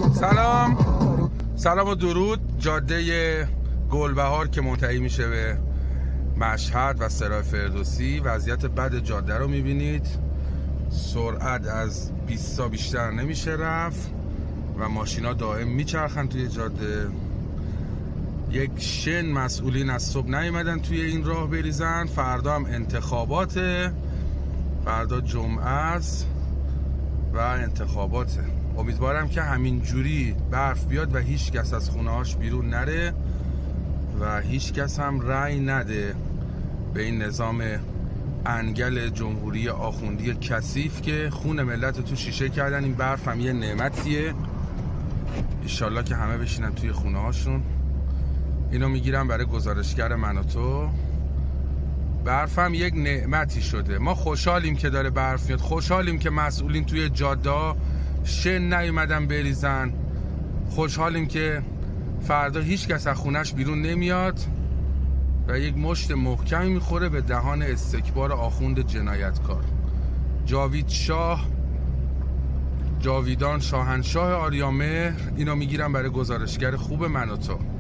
سلام و درود. جاده گلبهار که منتهی میشه به مشهد و سرای فردوسی، وضعیت بد جاده رو میبینید. سرعت از 20 تا بیشتر نمیشه رفت و ماشینا دائم میچرخن توی جاده. یک شن مسئولین از صبح نیومدن توی این راه بریزن. فردا هم انتخاباته، فردا جمعه است و انتخاباته. امیدوارم که همین جوری برف بیاد و هیچ کس از خونه‌هاش بیرون نره و هیچ کس هم رأی نده به این نظام انگل جمهوری آخوندی کثیف که خون ملت تو شیشه کردن. این برف هم یه نعمتیه، انشالله که همه بشینن توی خونه هاشون. اینو میگیرم برای گزارشگر من و تو. برف هم یک نعمتی شده. ما خوشحالیم که داره برف میاد، خوشحالیم که مسئولین توی جاده ها شن نیومدن بریزن، خوشحالیم که فردا هیچ کس از خونش بیرون نمیاد و یک مشت محکمی میخوره به دهان استکبار آخوند جنایتکار. جاوید شاه، جاویدان شاهنشاه آریامهر. اینو میگیرم برای گزارشگر خوب من و تو.